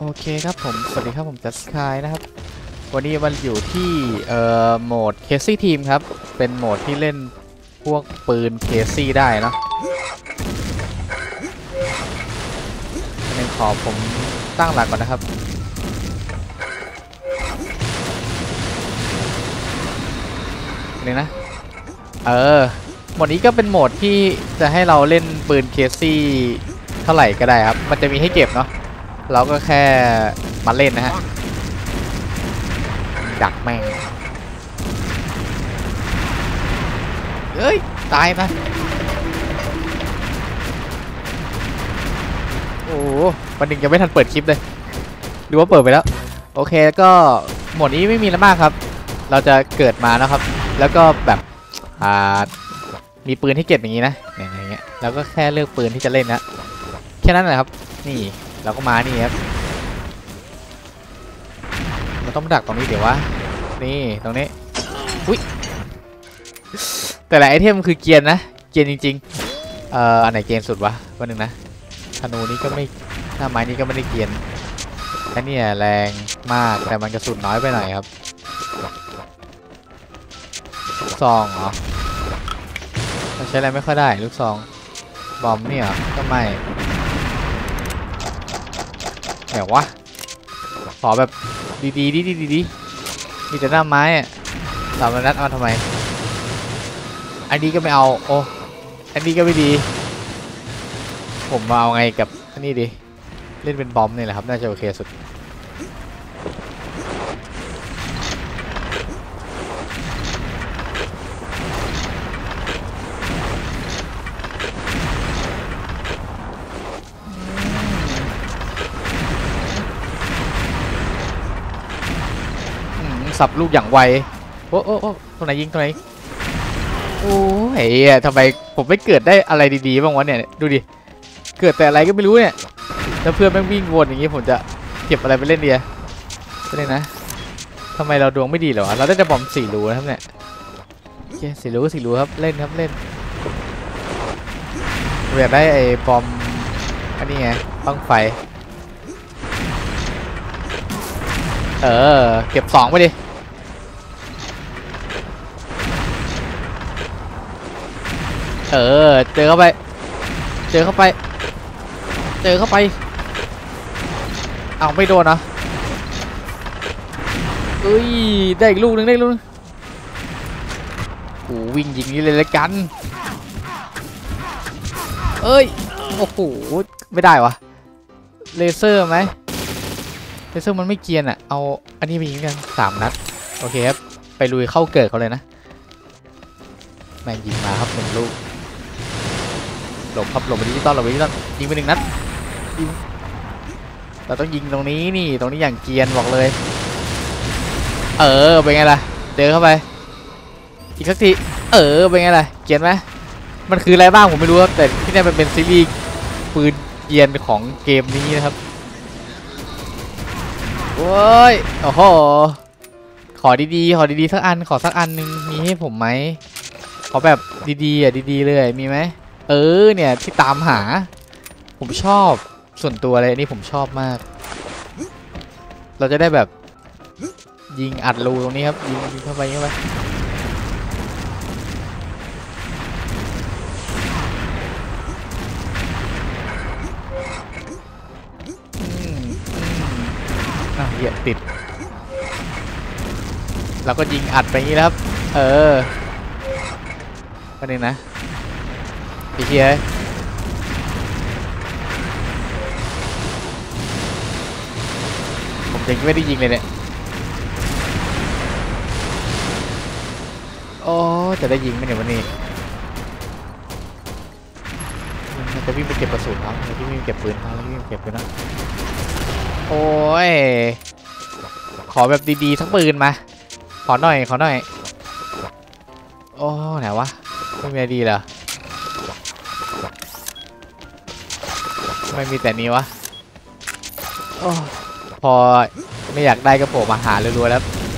โอเคครับผมสวัสดีครับผมจัสคายนะครับวันนี้มันอยู่ที่โหมดเคซี่ทีมครับเป็นโหมดที่เล่นพวกปืนเคซี่ได้เนาะในขอผมตั้งหลักก่อนนะครับนี่นะโหมดนี้ก็เป็นโหมดที่จะให้เราเล่นปืนเคซี่เท่าไหร่ก็ได้ครับมันจะมีให้เก็บเนาะเราก็แค่มาเล่นนะฮะดักแม่งเอ้ยตายนะโอ้วันหนึ่งยังไม่ทันเปิดคลิปเลยหรือว่าเปิดไปแล้วโอเคก็โหมดนี้ไม่มีอะไรมากครับเราจะเกิดมานะครับแล้วก็แบบมีปืนที่เก็บอย่างนี้นะอย่างเงี้ยเราก็แค่เลือกปืนที่จะเล่นนะแค่นั้นแหละครับนี่เราก็มานี่ครับเราต้องดักตรงนี้เดี๋ยววะนี่ตรงนี้อุ้ยแต่ละไอเทมคือเกียร์นะเกียร์จริงๆอันไหนเกียร์สุดวะวันหนึ่งนะธนูนี้ก็ไม่หน้าไม้นี้ก็ไม่ได้เกียร์แค่นี้แรงมากแต่มันกระสุนน้อยไปหน่อยครับลูกซองเหรอเราใช้อะไรไม่ค่อยได้ลูกซองบอมเนี่ยก็ไม่แหมวะขอแบบดีมีแต่หน้าไม้อะ3 นัดเอาทำไมอันนี้ก็ไม่เอาโอ้อันนี้ก็ไม่ดีผมมาเอาไงกับอันนี้ดีเล่นเป็นบอมนี่แหละครับน่าจะโอเคสุดสับลูกอย่างไวโอ้ตรงไหนยิงตรงไหนโอ้ยทำไมผมไม่เกิดได้อะไรดีๆบ้างวะเนี่ยดูดิเกิดแต่อะไรก็ไม่รู้เนี่ยแล้วเพื่อนแม่งวิ่งวนอย่างงี้ผมจะเก็บอะไรไปเล่นดีก็เลยนะทำไมเราดวงไม่ดีเหรอเราได้แต่บอม4 รูนะครับเนี่ยโอเค4 รูครับเล่นครับเล่นอยากได้ไอ้บอมอันนี้ไงบั้งไฟเก็บ2ไปดิเจอเข้าไปเอาไม่โดนนะเอ้ยได้อีกลูกนึงโอ้วิ่งยิงนี่เลยละกันเอ้ยโอ้โหไม่ได้วะเลเซอร์ไหมเลเซอร์มันไม่เกียนอ่ะเอาอันนี้ไปยิงกัน3 นัดโอเคครับไปลุยเข้าเกิดเขาเลยนะแม่งยิงมาครับ1 ลูกหลบไปดิจิตอลยิงไป1 นัดยิงเราต้องยิงตรงนี้นี่ตรงนี้อย่างเกียนบอกเลยเป็นไงล่ะเดินเข้าไปอีกสักทีเป็นไงล่ะเกียนไหมมันคืออะไรบ้างผมไม่รู้ครับแต่ที่นี่มันเป็นซีรีส์ปืนเกียนของเกมนี้นะครับโอ้ยโอ้โหขอดีสักอันขอสักอันนึงมีให้ผมไหมขอแบบดีๆเลยมีไหมเนี่ยที่ตามหาผมชอบส่วนตัวเลยนี่ผมชอบมากเราจะได้แบบยิงอัดรูตรงนี้ครับยิงเข้าไปเหยียบติดเราก็ยิงอัดไปอย่างนี้แล้วครับประเด็นนะอีกทีเลยผมยังไม่ได้ยิงเลยเนี่ยโอ้จะได้ยิงไหมเนี่ยวันนี้จะวิ่งไปเก็บกระสุนครับจะวิ่งเก็บปืนครับวิ่งเก็บปืนนะโอ้ยขอแบบดีๆทั้งปืนมาขอหน่อยโอ้ไหนวะไม่มีอะไรดีเหรอไม่มีแต่นี้วะโอ้พอไม่อยากได้ก็โผล่มาหารัวๆแล้ว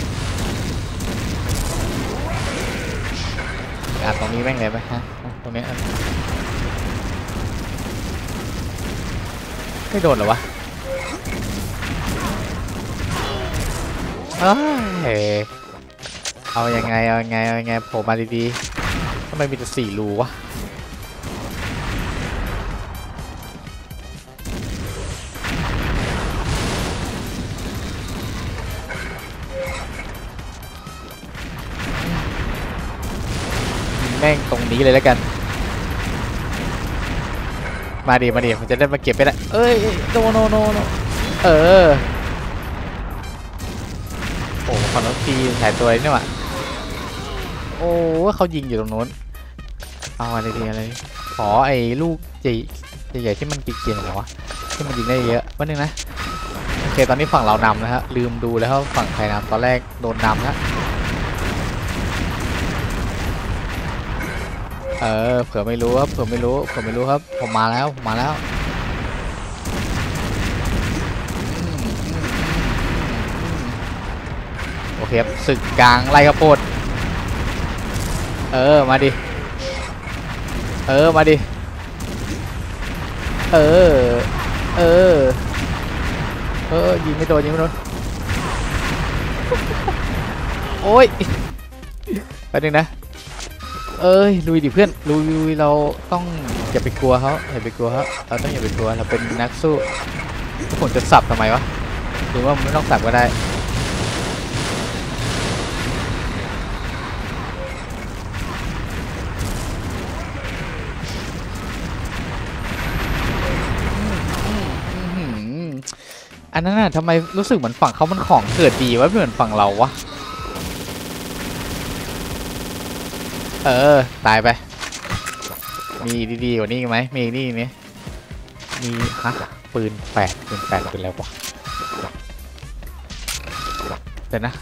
ตรงนี้แม่งเลยไหมฮะตรงนี้ไม่โดนเหรอวะเอ้ยเอายังไงเอายังไงเอายังไงโผล่มาดีๆทำไมมีแต่4 รูวะแม่งตรงนี้เลยแล้วกันมาดิมันจะได้มาเก็บไปได้เอ้ยโนเออโอ้ขอนกตีถ่ายตัวนี่หว่าโอ้เขายิงอยู่ตรงโน้นเอาอะไรดีอะไรขอไอ้ลูกใหญ่ที่มันติดเกียร์เหรอวะที่มันยิงได้เยอะวันนึงนะโอเคตอนนี้ฝั่งเรานำนะฮะลืมดูแล้วว่าฝั่งใครนำตอนแรกโดนนำนะเผื่อไม่รู้ครับผมมาแล้วโอเคครับศึกกลางไล่ข้าวโพดมาดิมาดิยิงไม่โดนโอ้ยแป๊บนึงนะลุยดิเพื่อนลุยเราต้องอย่าไปกลัวเขาเราต้องอย่าไปกลัวเราเป็นนักสู้ผมจะสับทำไมวะหรือว่าไม่ต้องสับก็ได้อันนั้นน่ะทำไมรู้สึกเหมือนฝั่งเขามันของเกิดดีวะไม่เหมือนฝั่งเราวะตายไปมีดีๆกว่านี้ไหมมีนี่ไหมมีฮะปืน8ปืนแล้ววะเดี๋ยวนะ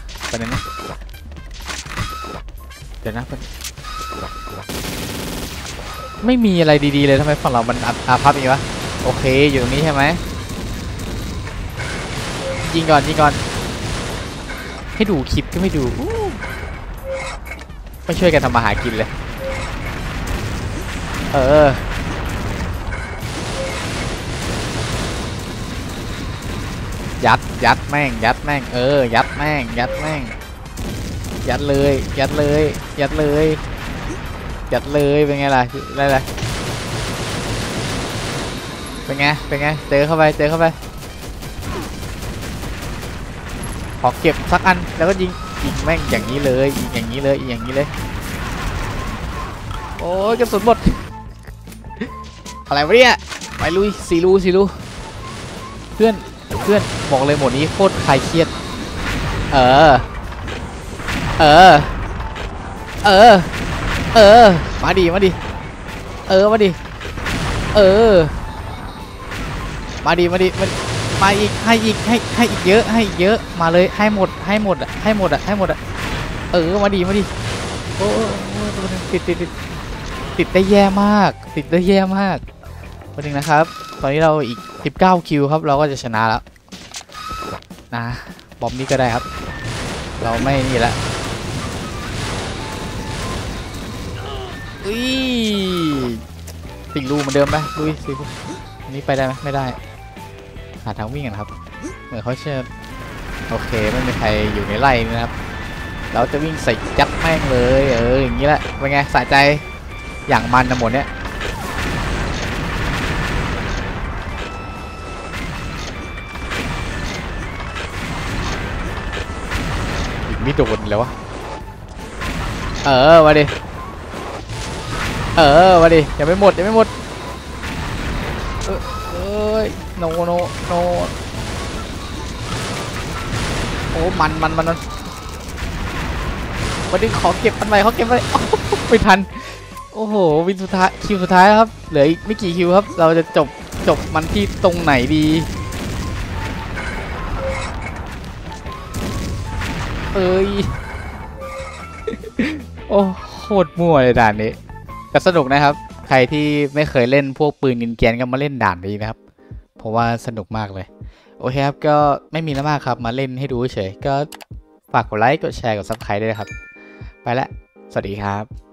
ไม่มีอะไรดีๆเลยทำไมฝั่งเรามันอาภัพอีกวะโอเคอยู่ตรงนี้ใช่ไหมยิงก่อนให้ดูคลิปก็ไม่ดูไม่ช่วยกันทำมาหากินเลยยัดแม่งยัดเลยเป็นไงล่ะอะไรเป็นไงเจอเข้าไปขอเก็บสักอันแล้วก็ยิงแม่งอย่างนี้เลยโอ้ยกระสุนหมดอะไรวะเนี่ยไปลุย4 รูเพื่อนบอกเลยหมดนี้โคตรคลายเครียดมาดิมาอีกให้อีกเยอะมาเลยให้หมดมาดิโอ้ติดได้แย่มากวันนึงนะครับตอนนี้เราอีก19 คิวครับเราก็จะชนะแล้วนะบอมนี้ก็ได้ครับเราไม่นี่ละ4 รูเหมือนเดิมไหมลุยสิอันนี้ไปได้ไหมไม่ได้หาทางวิ่งกันครับเหมือนเขาเชื่อโอเคไม่มีใครอยู่ในไร่นะครับเราจะวิ่งใส่ยัดแม่งเลยอย่างนี้แหละเป็นไงสะใจอย่างมันนะหมดเนี้ยไม่โดนแล้ววะมาดิยังไม่หมดโนโอ้มันวันนี้ขอเก็บอันใหม่ไม่ทันโอ้โหวินสุดท้ายคิวสุดท้ายครับเหลืออีกไม่กี่คิวครับเราจะจบมันที่ตรงไหนดีโอ้โคตรมั่วเลยด่านนี้แต่สนุกนะครับใครที่ไม่เคยเล่นพวกปืนนินเกียนก็มาเล่นด่านนี้นะครับเพราะว่าสนุกมากเลยโอเคครับก็ไม่มีแล้วมากครับมาเล่นให้ดูเฉยก็ฝากกดไลค์กดแชร์กด Subscribe ด้วยครับไปละสวัสดีครับ